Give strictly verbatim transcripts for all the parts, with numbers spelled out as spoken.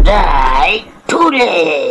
राई ठुले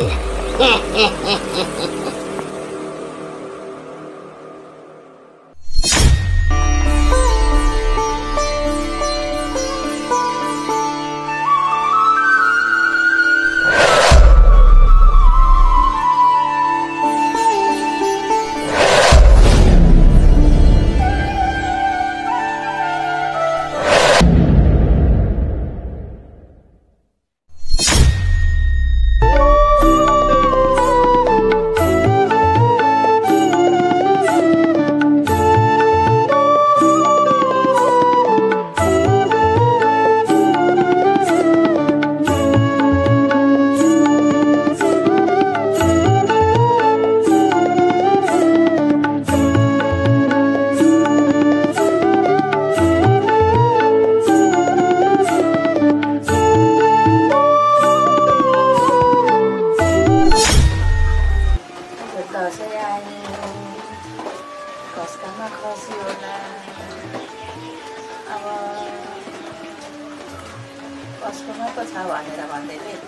कसकोमा पो छ भनेर भन्दै थिएँ।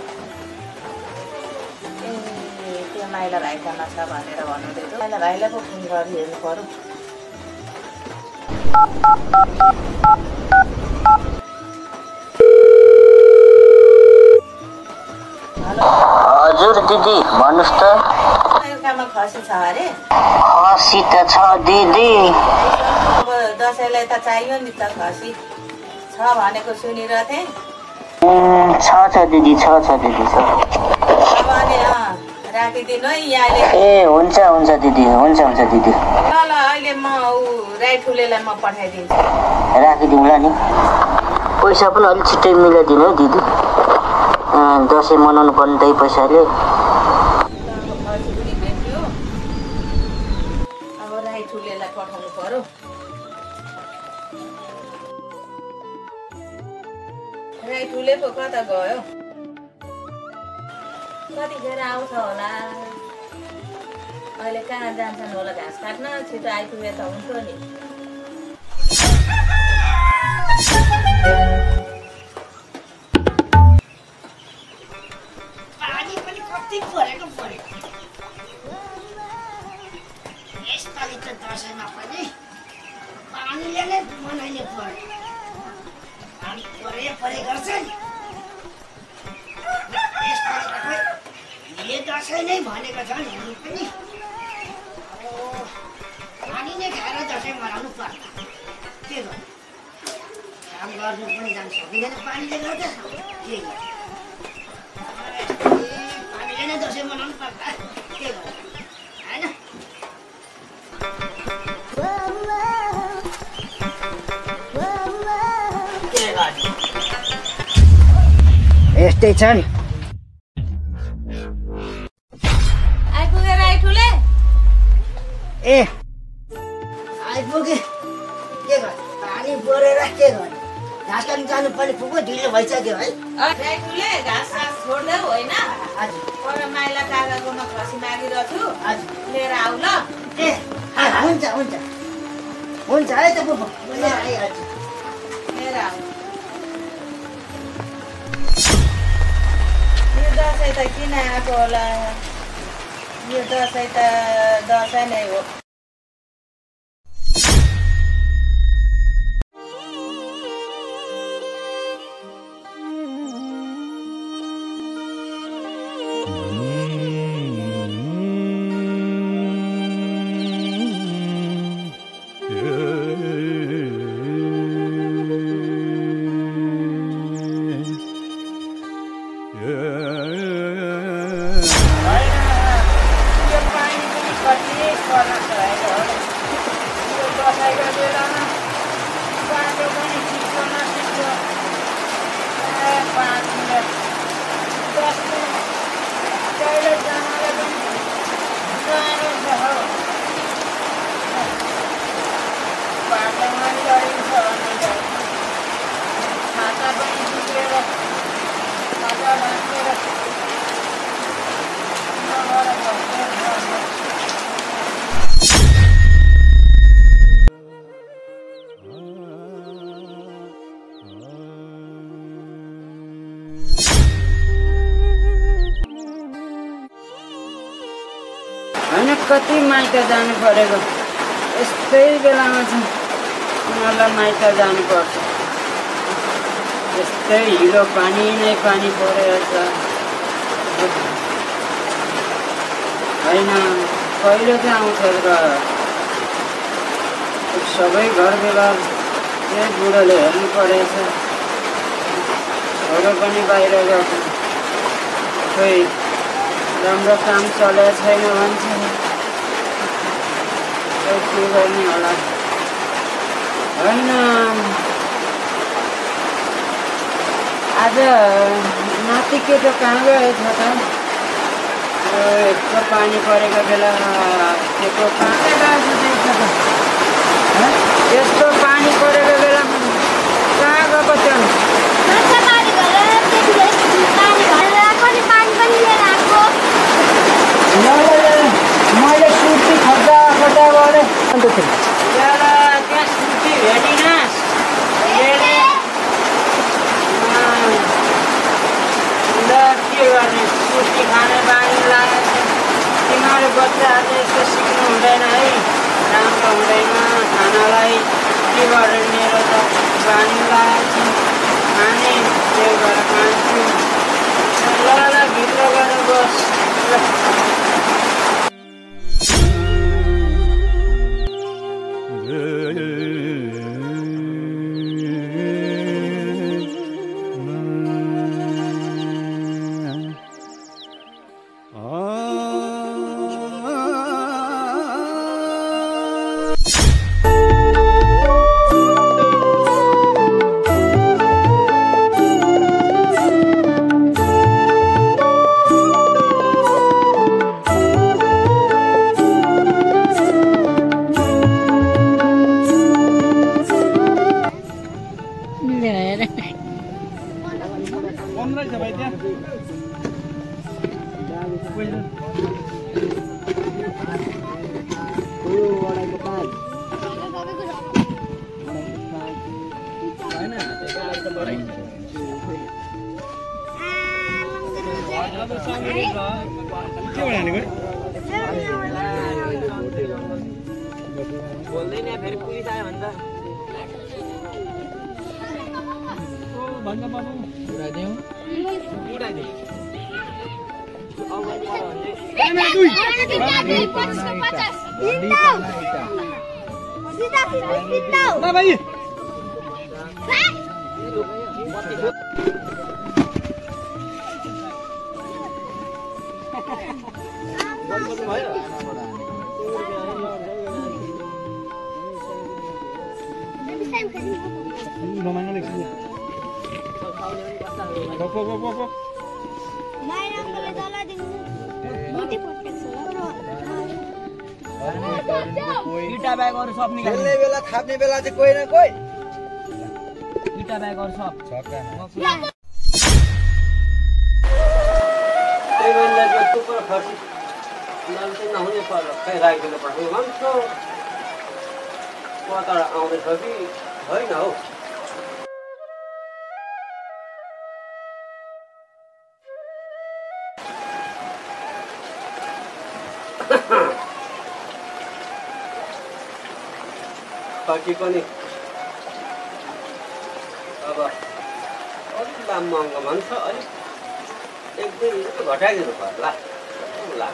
ए त्यो माइला भाइकोमा छ भनेर भन्नुहुँदै थियो। माइला भाइलाई पो फोन गरी हेर्नु पर्यो। हेलो हजुर दिदी भन्नुस् त। माइलामा खसी छ अरे? खसी त छ दिदी। अब दसैँलाई त चाहियो नि त खसी छ भनेको सुनिरहेको थिएँ। छ छ दिदी छ छ दिदी छ। अब अनि राखिदिनु है यहाँले। ए हुन्छ हुन्छ दिदी हुन्छ हुन्छ दिदी। ल ल अहिले म ऊ राई ठुलेलाई म पठाइदिन्छु। राखिदिउँला नि। पैसा पनि अलिक छिट्टै मिलाइदिनु है दिदी। दसैँ मनाउनु पर्ने त्यही पैसाले। अब राई ठुलेलाई पठाउनु पर्यो। राई ठुले पो कता गयो? कतिखेर आउँछ होला? अहिले कहाँ जान्छन् होला घाँस काट्न? छिटो आइपुगे त हुन्थ्यो नि। पानी पनि कति परेको परेको। यसपालि त दसैँमा पनि पानीले नै मनाइने पर्यो। पानी परे परे गर्छ नि। यसपालि त खोइ यो दसैँ नै भनेको छ नि हुनु पनि। पानी नै खाएर दसैँ मनाउनु पर्छ। के गर्नु? काम गर्नु पनि जान सकिँदैन पानीले गर्दा। के गर्नु? पानीले नै दसैँ मनाउनु पर्छ। के गर्नु? होइन? के गर्नु? यस्तै छ नि। आइपुगे राई ठुले? ए आइपुगे। के गर्नु? पानी परेर के गर्नु? घाँस काट्नु जानुपर्ने पुग्यो ढिलो भइसक्यो है। राई ठुले घाँस सास छोड्दै होइन? हजुर पर माइला काकाकोमा खसी मागिरहेको छु। हजुर लिएर आऊ ल। ए हुन्छ हुन्छ हुन्छ है त बुबु लिएर आइहाल्छु। लिएर आऊ। यो दसैँ त किन आएको होला? यो दसैँ त दसैँ नै हो। कति माइत जानु परेको यस्तै बेलामा चाहिँ मलाई माइत जानुपर्छ यस्तै हिलो पानी नै पानी परेर छ होइन कहिले चाहिँ आउँछ र सबै घर बेला यही बुढोले हेर्नु परेछ छोरो पनि बाहिर गएको खोइ राम्रो काम चलेको छैन भन्छ खै के गर्ने होला होइन आज नाति केटो कहाँ गएछ त यस्तो पानी परेको बेला केटो कहाँ गएछ यस्तो पानी परेको बेला कहाँ गएको छन् मैले सुर्ती खर्चा खर्चा गरेँ अन्त त्यहाँ सुर्ती भेटिनस् के गर्ने सुर्ती खाने बानी लागेको छ तिमीहरू बच्चाहरूले यस्तो सिक्नु हुँदैन है राम्रो हुँदैन खानालाई के गरेर मेरो त बानी लागेको छ खाने त्यो गरेर खान्छु ल ल भित्र गएर बस बोल्दैन फेरि पुलिस आयो भने त भन्दा बाबु उडाइदेऊ उडाइदेऊ इटा ब्यागहरु सब निकाल्ने बेला थाप्ने बेला चाहिँ कोही न कोही इटा ब्यागहरु सब त्यही भन्दा जो टुक्रो खर्ची मान्छे नहुने पर्यो खै राखिदिनु पर्छ भन्छ कता आउँदैछ कि होइन हौ खर्ची पनि अब अलिक दाम महँगो भन्छ अलिक एक दुई रुपियाँ घटाइदिनु पर्ला लाग्छ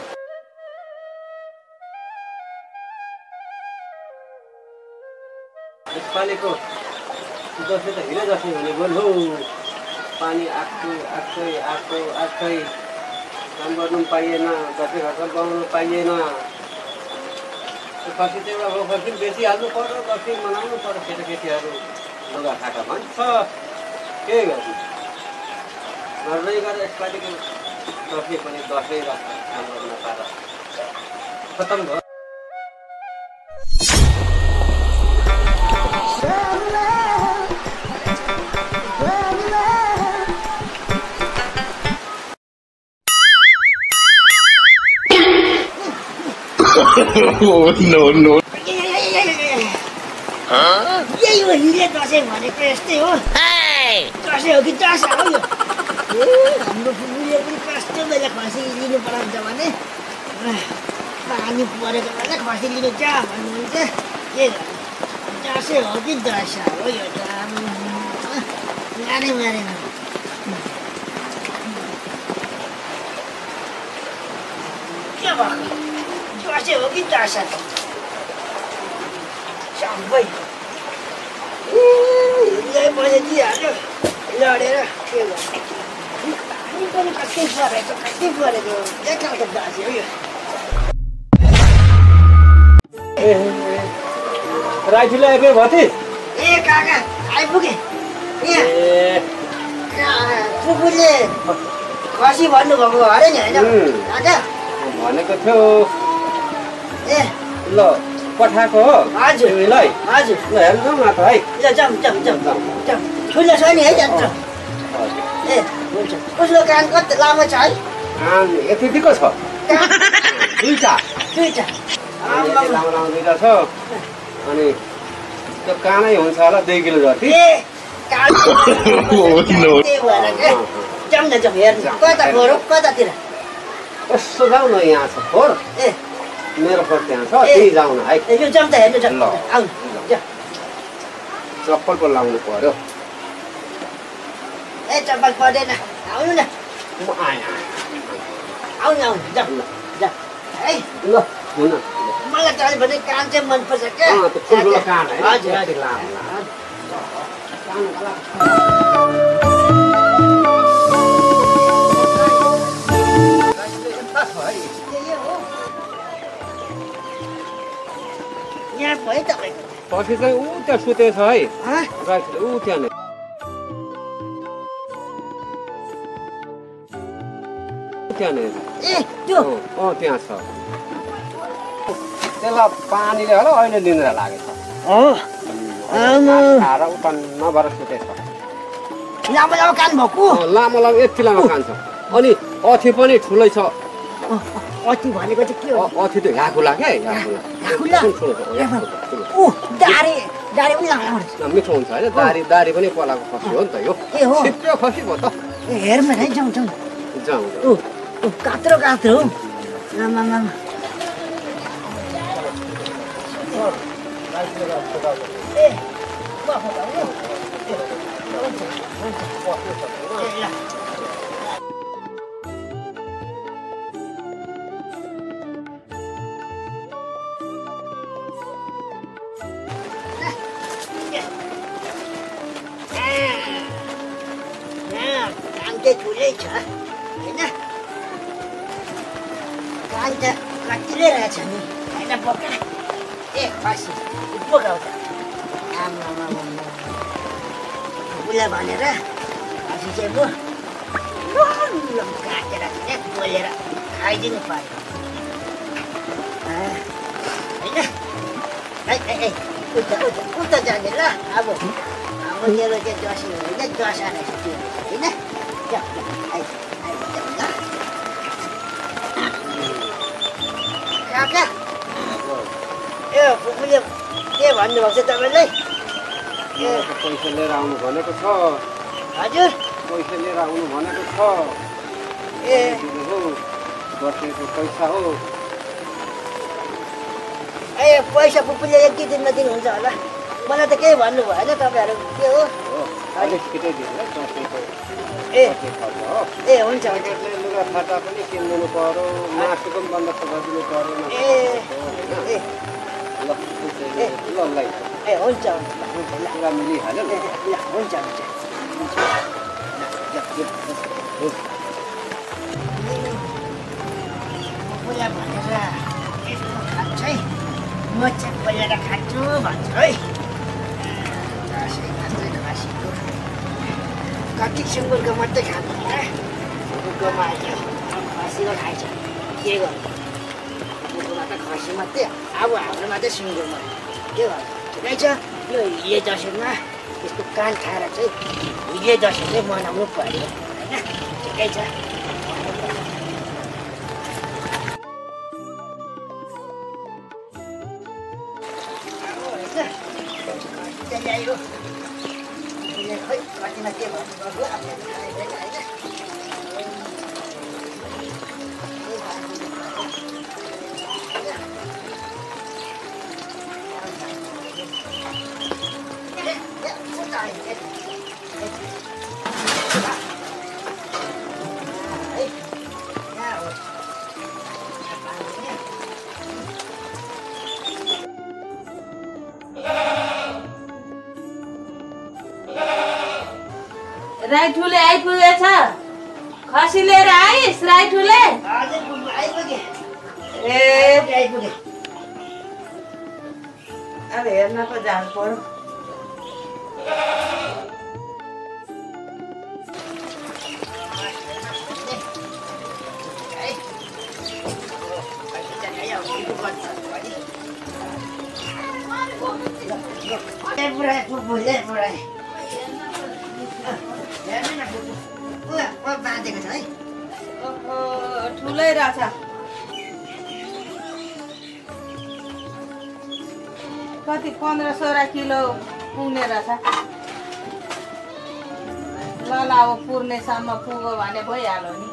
यसपालिको दसैँ त हिँडे दसैँ हुने बोल हौ पानी आएको आएकै आएको आएकै काम गर्नु पनि पाइएन दसैँ घर बनाउनु पाइएन पछि चाहिँ अब पछि बेसी हाल्नु पर्यो दसैँ मनाउनु पर्यो केटाकेटीहरू लुगा खाटा भन्छ के गर्नु गर्दै गरेर यसपालिको दसैँ पनि दसैँ र काम गर्न पाएर खतम भयो Oh no no. यही हो हिँडे दसैँ भनेको यस्तै हो दसैँ हो कि दसैँ हो यो हाम्रो फुपूले पनि कस्तो बेला खसी लिनु पराउँछ भने पानी परेको बेला खसी लिनु जा भन्नुहुन्छ के गर्नु दसैँ हो कि दशा हो यो त मारे मारेन के भएको दसैँ हो कि दशा त सबै हिँड्दै पैसा दिइहाल्यो लडेर के गर्नु पानी पनि कति परेको कति परेको एकखालको दसैँ हो यो राइठीले आइपुग्यो भति ए काका आइपुगे यहाँ पुपुले खसी भन्नुभएको अरे नि होइन काका भनेको थियो ए ल पठाएको हो हजुर तिमीलाई हजुर ल हेर्नु न त है ल जाउँ जाउँ जाउँ जाउँ ठुलो छ नि है जान्छ ए हुन्छ उसको कान कति लामो छ है कान यतिको छ दुईटा दुईटा यति लामो लामो दुईटा छ अनि त्यो कानै हुन्छ होला दुई किलो जति ए कान त्यही भएर के जाउँ न जाउँ हेर्नु कता खोर हो कतातिर यसो जाउँ न यहाँ छ खोर ए मेरो खोर त्यहाँ छ त्यही जाउँ न है ए यो जाउँ त हेर्नु जाउँ ल। आउनु जाउँ चप्पल पो लाउनु पर्यो ए चप्पल पर्दैन आउनु न म आएँ आउनु आउनु जाउँ जाउँ है ल हुन मलाई त अलि भने कान चाहिँ मनपर्छ क्या अँ, त्यो ठुल्ठुलो कान है? हजुर यति हजुर लामो। त्यही हो यहाँ भयो तपाईँको पछि चाहिँ ऊ त्यहाँ सुतेको छ है हँ? राइट ऊ त्यहाँ नै त्यहाँ नै ए त्यो अँ, अँ त्यहाँ छ त्यसलाई पानीले होला अहिले निन्द्रा लागेको हो आमा छ खाएर उत्पन्न भएर सुतेको छ लामो लामो कान भएको अँ, लामो लामो यति लामो कान छ अनि अथी पनि ठुलै छ अँ, अति भनेको चाहिँ के हो अ- अथी त ह्याकुला क्या ह्याकुला ह्याकुला? ठुलो ठुलो छ, ह्याकुला, ठुलो। ऊ दारी दारी पनि लामो रहेछ न, मिठो हुन्छ होइन दारी दारी पनि पलाएको खसी हो नि त यो ए हो छिट्टो खसी भयो त ए हेर्नु है जाउँ जाउँ जाउँ ऊ ऊ कात्रो कात्रो हो आमा आमा ए बफो भयो हुन्छ हुन्छ ए ल कान चाहिँ ठुलै छ होइन कान त कतिले रहेछ नि होइन बोका ए खसी बोकाउँछ आमा उसलाई भनेर खसी चाहिँ म लम काटेर चाहिँ पोलेर खाइदिनु पर्यो होइन है है उता उता उता जाने ल अब अब मेरो चाहिँ दसैँ होइन दसैँ रहेछ त्यो होइन जाऊ आइ आइ जाऊ ल काका ए फुपूले के भन्नुभएको छ तपाईँलाई ए पैसा लिएर आउनु भनेको छ हजुर पैसा लिएर आउनु भनेको छ ए हो दसैँको पैसा हो ए पैसा फुपूले एक दुई दिनमा दिनुहुन्छ होला मलाई त केही भन्नु भएन तपाईँहरू के हो हो अलिक छिटै दिनु है दसैँको ए दसैँ खर्च हो ए हुन्छ हुन्छ प्याकेटले लुगा फाटा पनि किनिदिनु पर्यो मासुको पनि बन्दोबस्त गरिदिनु पर्यो ए ए ल त्यसैले ल ल ए हुन्छ हुन्छ ल कुरा मिलिहाल्यो ल ल हुन्छ हुन्छ फुपूलाई भनेर यसो खान्छ है म चाहिँ पोलेर खान्छु भन्छ है दसैँ खान्छ खसीको कति सुँगुरको मात्रै खानु होइन सुँगुरको माथि खसीको खान्छ के गर्नु सुँगुरमा त खसी मात्रै अब हाम्रोमा चाहिँ सुँगुर मात्रै के गर्नु ठिकै छ यो हिले दसैँमा त्यसको कान खाएर चाहिँ हिले दसैँ चाहिँ मनाउनु पर्यो होइन ठिकै छ ल्यायो खै कतिमा के भन्नुभएको आफूले खाएन होइन राई ठुले आइपुगेछ खसी लिएर आइस राई ठुले हजुर आइपुगे ए आइपुगे अब हेर्न पो जानु पर्यो पुरै पुपुले पुरै हेर्नु न पुपु ऊ बाँधेको छ है ओहो ठुलै रहेछ कति पन्ध्र सोह्र किलो पुग्ने रहेछ ल ल अब पुर्नेसम्म पुग्यो भने भइहाल्यो नि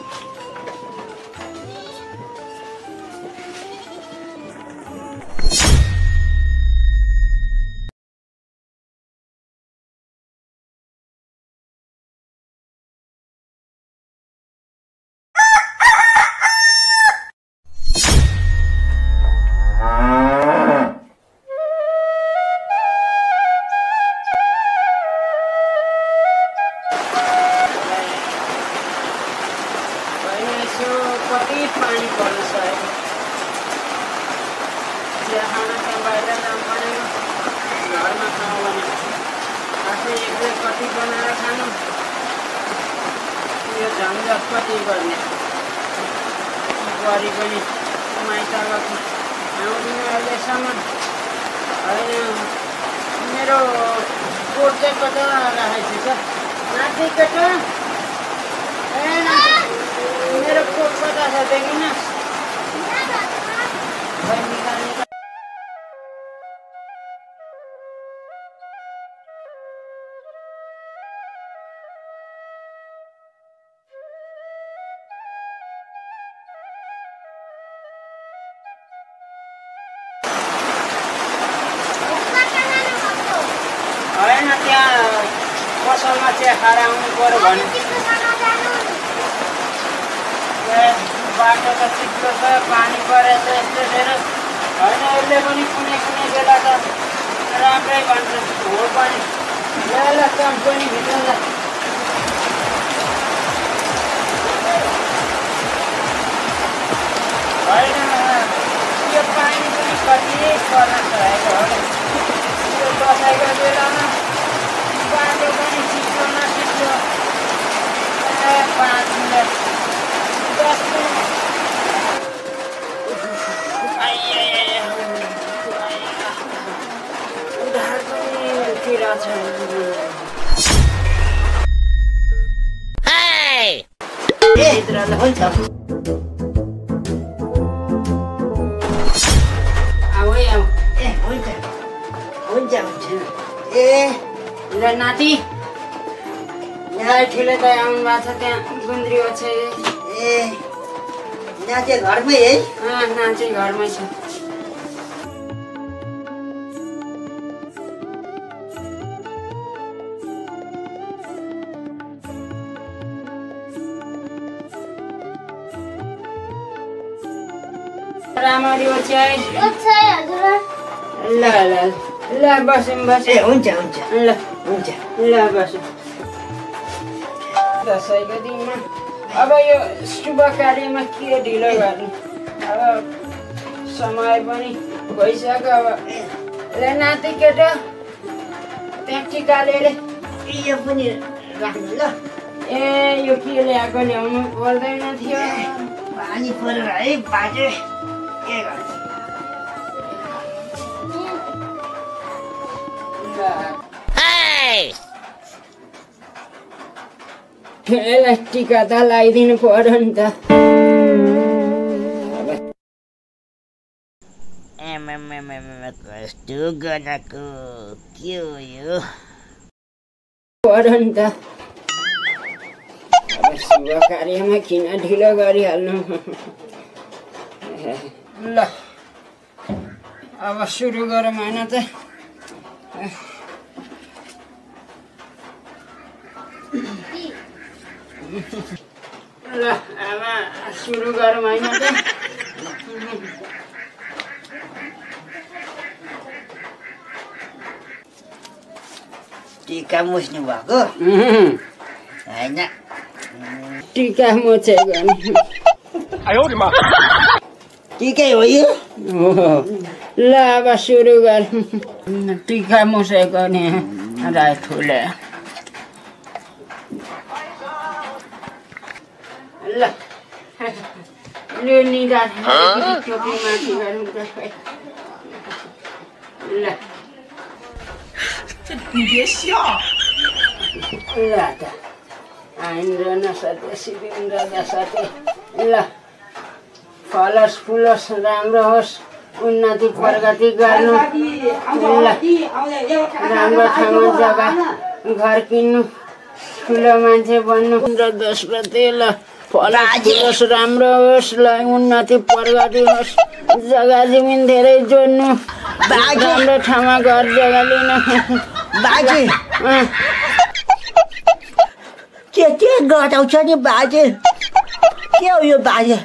मेरो कोट चाहिँ कता राखेको छ नाति केटा ए मेरो कोट कता छ देखिनुहोस् होइन त्यहाँ पसलमा चिया खाएर आउनु पर्यो भने बाटो त चिप्लो छ पानी परेछ यस्तो धेरै होइन यसले पनि कुनै कुनै बेला त राम्रै भन्छ हो पनि ल कम्पनी भित्र होइन यो पानी पनि कति पर्न छोडेको हो यो बसाइको बेलामा बाटो पनि चिप्लो न चिप्लो पाँच मिनट दस मिनट उधार पनि उठिरहेछ भित्र ल हुन्छ अब है अब ए हुन्छ हुन्छ हुन्छ ए ल नाति यहाँ ठुलो त आउनु भएको छ त्यहाँ गुन्द्री ओछे ए यहाँ चाहिँ घरमै है अँ नाति घरमै छ राम्ररी ओछे ल ल ल बसौँ ए बसौँ हुन्छ हुन्छ ल हुन्छ ल बसौँ दसैँको दिनमा अब यो शुभ कार्यमा के ढिलो गर्नु अब समय पनि भइसक्यो अब ल नाति केटा त्यहाँ टिका लिएर यो पनि राख्नु ल ए यो के ल्याएको ल्याउनु पर्दैन थियो पानी परेर है बाजे के गर्छ यसलाई टिका त लगाइदिनु पर्यो नि त कस्तो गनाको के हो यो पर्यो नि त अब शुभ कार्यमा किन ढिलो गरिहाल्नु ल अब सुरु गरौँ होइन त ल आमा सुरु गरौँ होइन त टिका मुस्नु भएको होइन टिका मोचे गर्ने टिकै हो यो ल अब सुरु गरौँ टिका मोसे गर्ने राई ठुले ल ले निदा टोपी माथि गरौँ त ल ल त आइन र नसते सिबिन र नसते ल फलोस् फुलोस् राम्रो होस् उन्नति प्रगति गर्नु ल राम्रो ठाउँमा जग्गा घर किन्नु ठुलो मान्छे बन्नु र दशपति ल फलोस् फुलोस् राम्रो होस् ल उन्नति प्रगति होस् जग्गा जमिन धेरै जोड्नु राम्रो ठाउँमा घर जग्गा लिनु बाजे के के गराउँछ नि बाजे के हो यो बाजे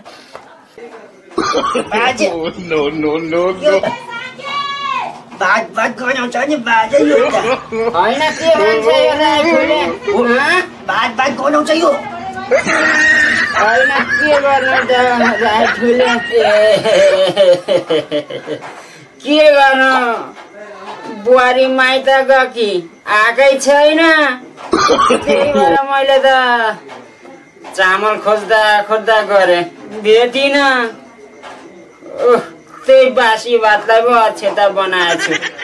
बाजे No, no, no, no. भात भात गराउँछ नि बाजे यो त होइन के भन्छ यो राईले भात भात गराउँछ यो होइन के गर्नु त राई ठुले के गर्नु बुहारी माइत गकी आएकै छैन त्यही भएर मैले त चामल खोज्दा खोज्दा गरेँ भेटिनँ त्यही बासी भातलाई पो अक्षता बनाएछु